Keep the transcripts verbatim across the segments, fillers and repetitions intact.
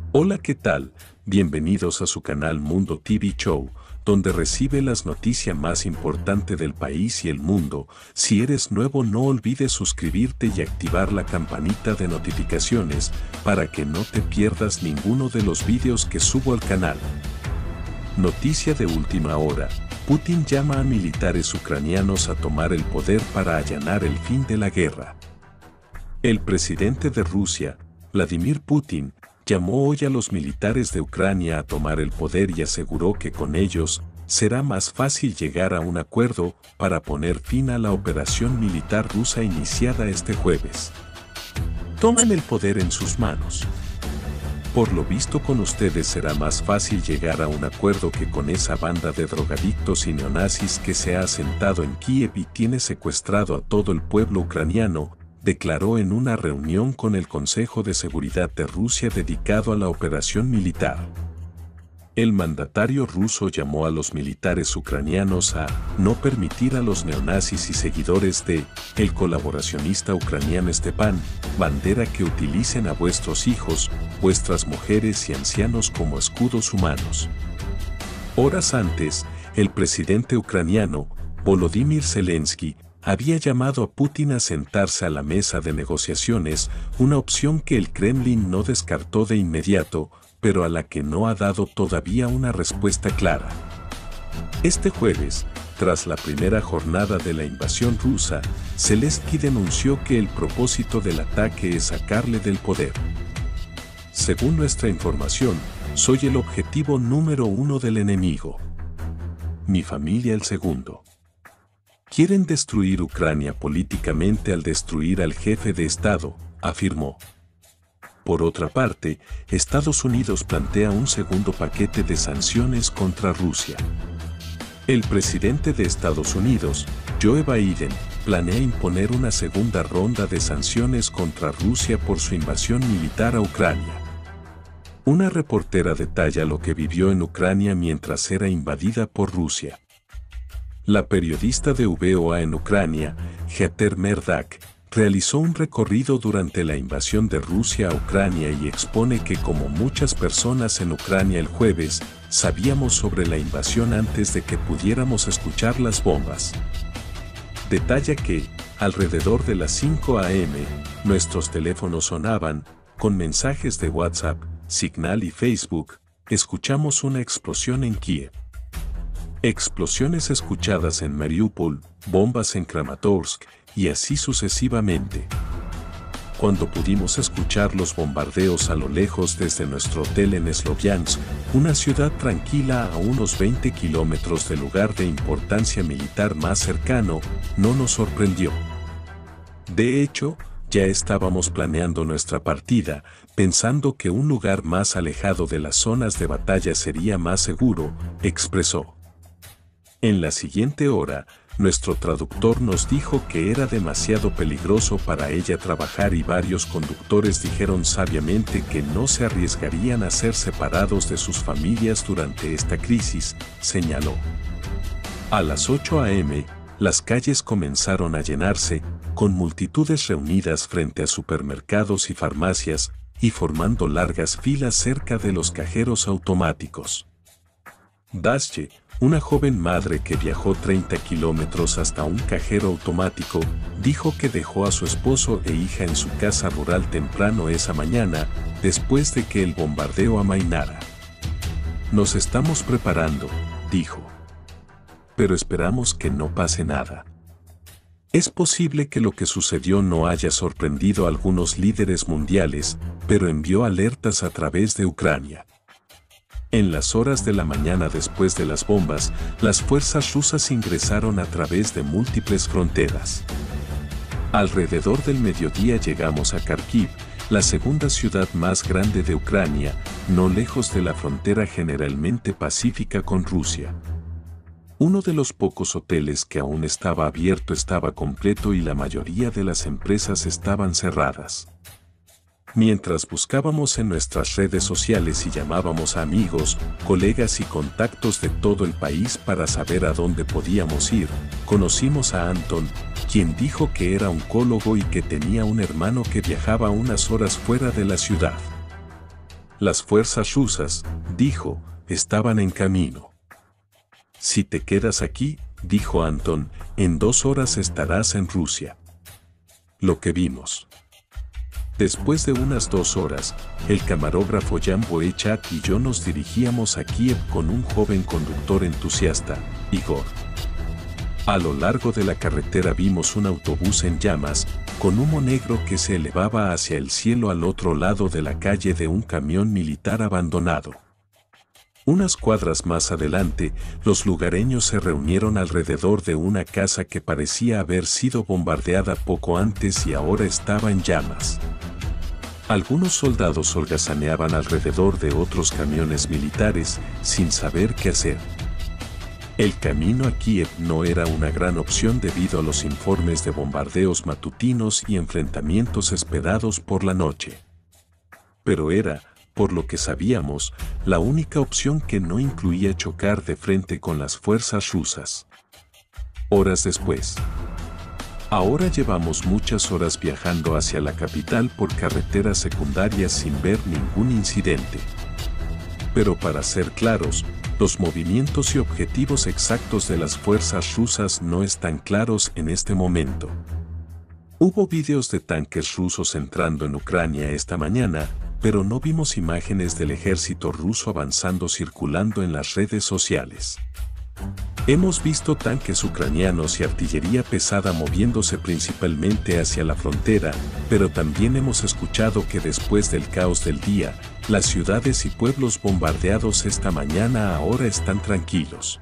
Hola, ¿qué tal? Bienvenidos a su canal Mundo T V Show, donde recibe las noticias más importantes del país y el mundo. Si eres nuevo, no olvides suscribirte y activar la campanita de notificaciones para que no te pierdas ninguno de los vídeos que subo al canal. Noticia de última hora. Putin llama a militares ucranianos a tomar el poder para allanar el fin de la guerra. El presidente de Rusia, Vladimir Putin, llamó hoy a los militares de Ucrania a tomar el poder y aseguró que con ellos será más fácil llegar a un acuerdo para poner fin a la operación militar rusa iniciada este jueves. Toman el poder en sus manos. Por lo visto, con ustedes será más fácil llegar a un acuerdo que con esa banda de drogadictos y neonazis que se ha asentado en Kiev y tiene secuestrado a todo el pueblo ucraniano, declaró en una reunión con el Consejo de Seguridad de Rusia dedicado a la operación militar. El mandatario ruso llamó a los militares ucranianos a no permitir a los neonazis y seguidores de el colaboracionista ucraniano Stepan Bandera que utilicen a vuestros hijos, vuestras mujeres y ancianos como escudos humanos. Horas antes, el presidente ucraniano, Volodymyr Zelensky, había llamado a Putin a sentarse a la mesa de negociaciones, una opción que el Kremlin no descartó de inmediato, pero a la que no ha dado todavía una respuesta clara. Este jueves, tras la primera jornada de la invasión rusa, Zelensky denunció que el propósito del ataque es sacarle del poder. Según nuestra información, soy el objetivo número uno del enemigo. Mi familia el segundo. Quieren destruir Ucrania políticamente al destruir al jefe de Estado, afirmó. Por otra parte, Estados Unidos plantea un segundo paquete de sanciones contra Rusia. El presidente de Estados Unidos, Joe Biden, planea imponer una segunda ronda de sanciones contra Rusia por su invasión militar a Ucrania. Una reportera detalla lo que vivió en Ucrania mientras era invadida por Rusia. La periodista de V O A en Ucrania, Heather Murdock, realizó un recorrido durante la invasión de Rusia a Ucrania y expone que como muchas personas en Ucrania el jueves, sabíamos sobre la invasión antes de que pudiéramos escuchar las bombas. Detalla que, alrededor de las cinco a eme, nuestros teléfonos sonaban, con mensajes de WhatsApp, Signal y Facebook, escuchamos una explosión en Kiev. Explosiones escuchadas en Mariupol, bombas en Kramatorsk, y así sucesivamente. Cuando pudimos escuchar los bombardeos a lo lejos desde nuestro hotel en Sloviansk, una ciudad tranquila a unos veinte kilómetros del lugar de importancia militar más cercano, no nos sorprendió. De hecho, ya estábamos planeando nuestra partida, pensando que un lugar más alejado de las zonas de batalla sería más seguro, expresó. En la siguiente hora, nuestro traductor nos dijo que era demasiado peligroso para ella trabajar y varios conductores dijeron sabiamente que no se arriesgarían a ser separados de sus familias durante esta crisis, señaló. A las ocho a eme, las calles comenzaron a llenarse, con multitudes reunidas frente a supermercados y farmacias, y formando largas filas cerca de los cajeros automáticos. Dasche, una joven madre que viajó treinta kilómetros hasta un cajero automático, dijo que dejó a su esposo e hija en su casa rural temprano esa mañana, después de que el bombardeo amainara. Nos estamos preparando, dijo. Pero esperamos que no pase nada. Es posible que lo que sucedió no haya sorprendido a algunos líderes mundiales, pero envió alertas a través de Ucrania. En las horas de la mañana después de las bombas, las fuerzas rusas ingresaron a través de múltiples fronteras. Alrededor del mediodía llegamos a Kharkiv, la segunda ciudad más grande de Ucrania, no lejos de la frontera generalmente pacífica con Rusia. Uno de los pocos hoteles que aún estaba abierto estaba completo y la mayoría de las empresas estaban cerradas. Mientras buscábamos en nuestras redes sociales y llamábamos a amigos, colegas y contactos de todo el país para saber a dónde podíamos ir, conocimos a Anton, quien dijo que era oncólogo y que tenía un hermano que viajaba unas horas fuera de la ciudad. Las fuerzas rusas, dijo, estaban en camino. Si te quedas aquí, dijo Anton, en dos horas estarás en Rusia. Lo que vimos. Después de unas dos horas, el camarógrafo Jan Boychuk y yo nos dirigíamos a Kiev con un joven conductor entusiasta, Igor. A lo largo de la carretera vimos un autobús en llamas, con humo negro que se elevaba hacia el cielo al otro lado de la calle de un camión militar abandonado. Unas cuadras más adelante, los lugareños se reunieron alrededor de una casa que parecía haber sido bombardeada poco antes y ahora estaba en llamas. Algunos soldados holgazaneaban alrededor de otros camiones militares, sin saber qué hacer. El camino a Kiev no era una gran opción debido a los informes de bombardeos matutinos y enfrentamientos esperados por la noche. Pero era, por lo que sabíamos, la única opción que no incluía chocar de frente con las fuerzas rusas. Horas después. Ahora llevamos muchas horas viajando hacia la capital por carreteras secundarias sin ver ningún incidente. Pero para ser claros, los movimientos y objetivos exactos de las fuerzas rusas no están claros en este momento. Hubo videos de tanques rusos entrando en Ucrania esta mañana, pero no vimos imágenes del ejército ruso avanzando circulando en las redes sociales. Hemos visto tanques ucranianos y artillería pesada moviéndose principalmente hacia la frontera, pero también hemos escuchado que después del caos del día, las ciudades y pueblos bombardeados esta mañana ahora están tranquilos.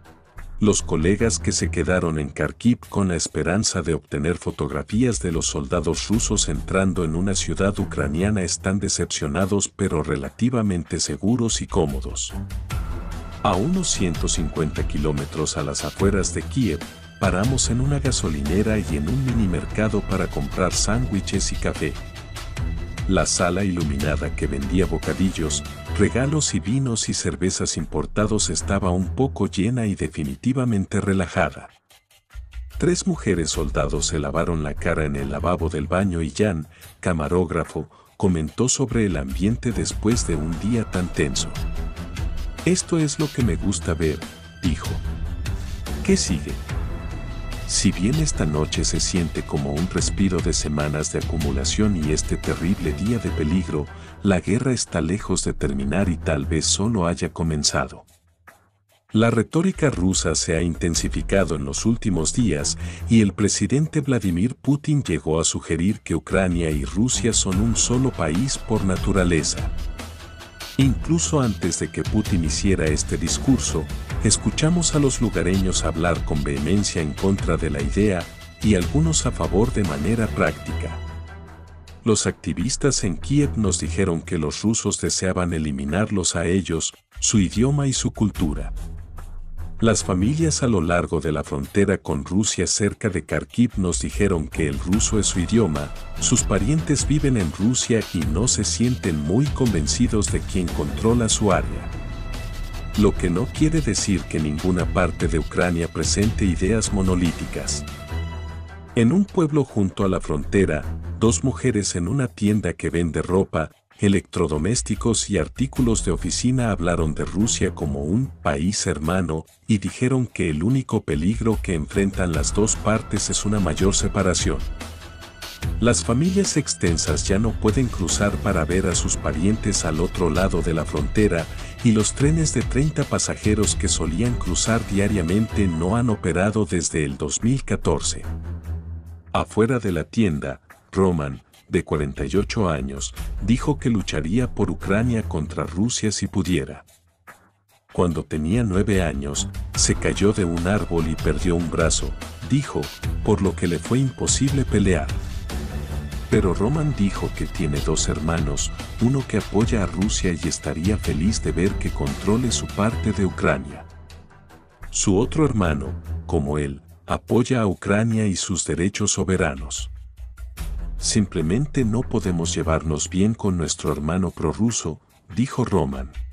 Los colegas que se quedaron en Kharkiv con la esperanza de obtener fotografías de los soldados rusos entrando en una ciudad ucraniana están decepcionados pero relativamente seguros y cómodos. A unos ciento cincuenta kilómetros a las afueras de Kiev, paramos en una gasolinera y en un mini mercado para comprar sándwiches y café. La sala iluminada que vendía bocadillos, regalos y vinos y cervezas importados estaba un poco llena y definitivamente relajada. Tres mujeres soldados se lavaron la cara en el lavabo del baño y Jan, camarógrafo, comentó sobre el ambiente después de un día tan tenso. Esto es lo que me gusta ver, dijo. ¿Qué sigue? Si bien esta noche se siente como un respiro de semanas de acumulación y este terrible día de peligro, la guerra está lejos de terminar y tal vez solo haya comenzado. La retórica rusa se ha intensificado en los últimos días y el presidente Vladimir Putin llegó a sugerir que Ucrania y Rusia son un solo país por naturaleza. Incluso antes de que Putin hiciera este discurso, escuchamos a los lugareños hablar con vehemencia en contra de la idea y algunos a favor de manera práctica. Los activistas en Kiev nos dijeron que los rusos deseaban eliminarlos a ellos, su idioma y su cultura. Las familias a lo largo de la frontera con Rusia cerca de Kharkiv nos dijeron que el ruso es su idioma, sus parientes viven en Rusia y no se sienten muy convencidos de quién controla su área. Lo que no quiere decir que ninguna parte de Ucrania presente ideas monolíticas. En un pueblo junto a la frontera, dos mujeres en una tienda que vende ropa, electrodomésticos y artículos de oficina hablaron de Rusia como un país hermano y dijeron que el único peligro que enfrentan las dos partes es una mayor separación. Las familias extensas ya no pueden cruzar para ver a sus parientes al otro lado de la frontera y los trenes de treinta pasajeros que solían cruzar diariamente no han operado desde el dos mil catorce. Afuera de la tienda, Roman, de cuarenta y ocho años, dijo que lucharía por Ucrania contra Rusia si pudiera. Cuando tenía nueve años, se cayó de un árbol y perdió un brazo, dijo, por lo que le fue imposible pelear. Pero Roman dijo que tiene dos hermanos, uno que apoya a Rusia y estaría feliz de ver que controle su parte de Ucrania. Su otro hermano, como él, apoya a Ucrania y sus derechos soberanos. Simplemente no podemos llevarnos bien con nuestro hermano prorruso, dijo Roman.